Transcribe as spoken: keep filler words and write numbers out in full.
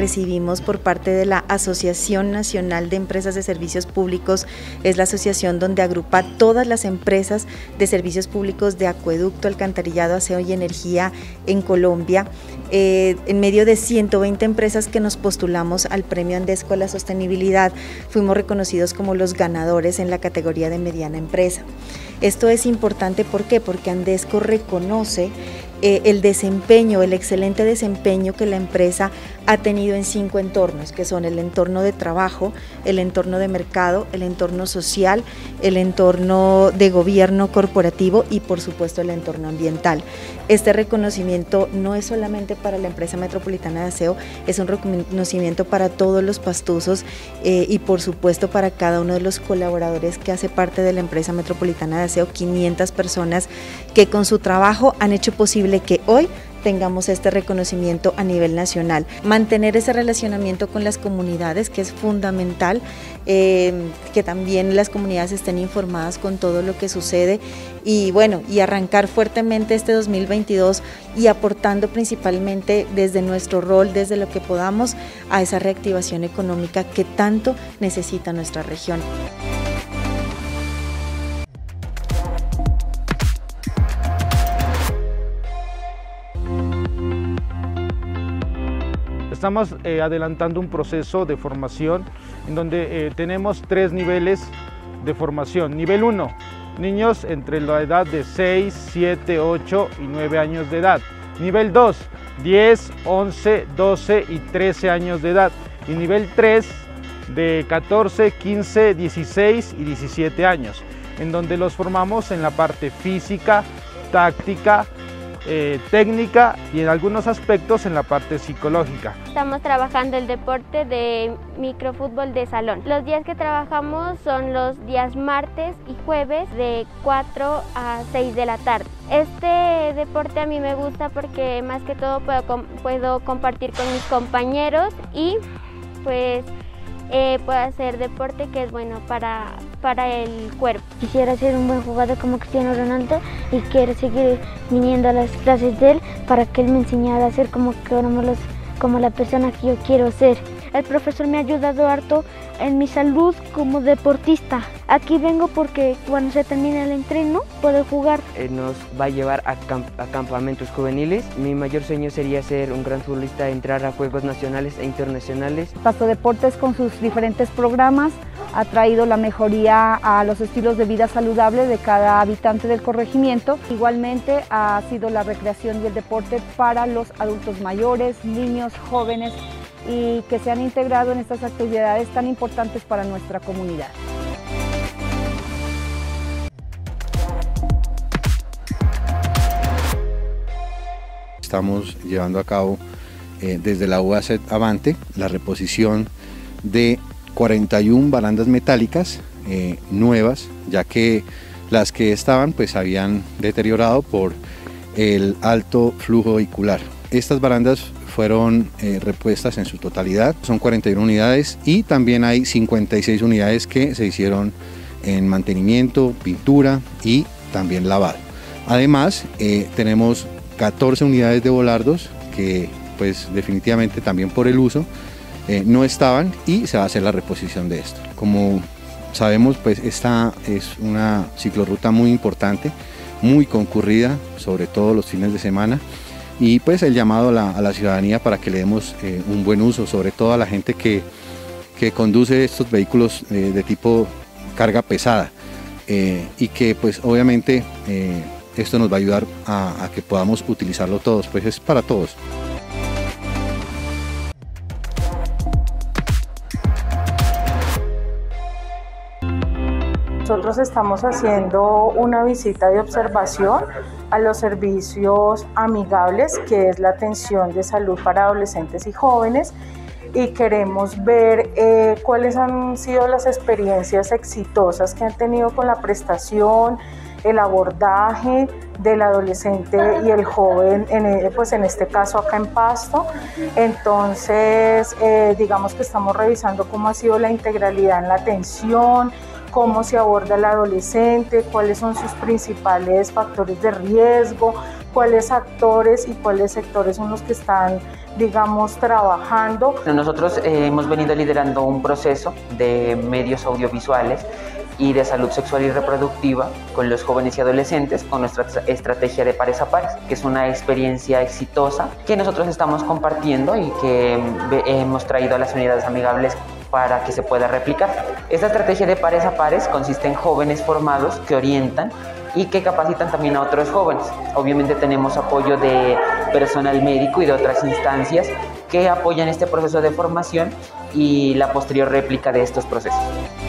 recibimos por parte de la Asociación Nacional de Empresas de Servicios Públicos. Es la asociación donde agrupa todas las empresas de servicios públicos de acueducto, alcantarillado, aseo y energía en Colombia. Eh, en medio de ciento veinte empresas que nos postulamos al Premio Andesco a la Sostenibilidad, fuimos reconocidos como los ganadores en la categoría de mediana empresa. Esto es importante, ¿por qué? Porque Andesco reconoce eh, el desempeño, el excelente desempeño que la empresa ha tenido en cinco entornos, que son el entorno de trabajo, el entorno de mercado, el entorno social, el entorno de gobierno corporativo y por supuesto el entorno ambiental. Este reconocimiento no es solamente para la empresa metropolitana de aseo, es un reconocimiento para todos los pastuzos eh, y por supuesto para cada uno de los colaboradores que hace parte de la empresa metropolitana de aseo, quinientas personas que con su trabajo han hecho posible que hoy tengamos este reconocimiento a nivel nacional. Mantener ese relacionamiento con las comunidades, que es fundamental, eh, que también las comunidades estén informadas con todo lo que sucede y bueno, y arrancar fuertemente este dos mil veintidós y aportando principalmente desde nuestro rol, desde lo que podamos, a esa reactivación económica que tanto necesita nuestra región. Estamos eh, adelantando un proceso de formación en donde eh, tenemos tres niveles de formación. Nivel uno, niños entre la edad de seis, siete, ocho y nueve años de edad. Nivel dos, diez, once, doce y trece años de edad. Y nivel tres, de catorce, quince, dieciséis y diecisiete años, en donde los formamos en la parte física, táctica, Eh, técnica y en algunos aspectos en la parte psicológica. Estamos trabajando el deporte de microfútbol de salón. Los días que trabajamos son los días martes y jueves de cuatro a seis de la tarde. Este deporte a mí me gusta porque más que todo puedo, puedo compartir con mis compañeros y pues eh, puedo hacer deporte que es bueno para, para el cuerpo. Quisiera ser un buen jugador como Cristiano Ronaldo y quiero seguir viniendo a las clases de él para que él me enseñara a ser como, los, como la persona que yo quiero ser. El profesor me ha ayudado harto en mi salud como deportista. Aquí vengo porque cuando se termina el entreno puedo jugar. Nos va a llevar a, camp a campamentos juveniles. Mi mayor sueño sería ser un gran futbolista, entrar a juegos nacionales e internacionales. Pasto Deportes con sus diferentes programas ha traído la mejoría a los estilos de vida saludable de cada habitante del corregimiento. Igualmente ha sido la recreación y el deporte para los adultos mayores, niños, jóvenes y que se han integrado en estas actividades tan importantes para nuestra comunidad. Estamos llevando a cabo eh, desde la U A C Avante la reposición de cuarenta y una barandas metálicas eh, nuevas, ya que las que estaban pues habían deteriorado por el alto flujo vehicular. Estas barandas fueron eh, repuestas en su totalidad, son cuarenta y una unidades y también hay cincuenta y seis unidades que se hicieron en mantenimiento, pintura y también lavado. Además eh, tenemos catorce unidades de volardos que pues definitivamente también por el uso eh, no estaban y se va a hacer la reposición de esto. Como sabemos pues esta es una ciclorruta muy importante, muy concurrida, sobre todo los fines de semana. Y pues el llamado a la, a la ciudadanía para que le demos eh, un buen uso, sobre todo a la gente que, que conduce estos vehículos eh, de tipo carga pesada eh, y que pues obviamente eh, esto nos va a ayudar a, a que podamos utilizarlo todos, pues es para todos. Nosotros estamos haciendo una visita de observación a los servicios amigables, que es la atención de salud para adolescentes y jóvenes, y queremos ver eh, cuáles han sido las experiencias exitosas que han tenido con la prestación, el abordaje del adolescente y el joven, en, pues en este caso acá en Pasto. Entonces, eh, digamos que estamos revisando cómo ha sido la integralidad en la atención, cómo se aborda el adolescente, cuáles son sus principales factores de riesgo, cuáles actores y cuáles sectores son los que están digamos, trabajando. Nosotros eh, hemos venido liderando un proceso de medios audiovisuales y de salud sexual y reproductiva con los jóvenes y adolescentes con nuestra estrategia de pares a pares, que es una experiencia exitosa que nosotros estamos compartiendo y que hemos traído a las unidades amigables para que se pueda replicar. Esta estrategia de pares a pares consiste en jóvenes formados que orientan y que capacitan también a otros jóvenes. Obviamente tenemos apoyo de personal médico y de otras instancias que apoyan este proceso de formación y la posterior réplica de estos procesos.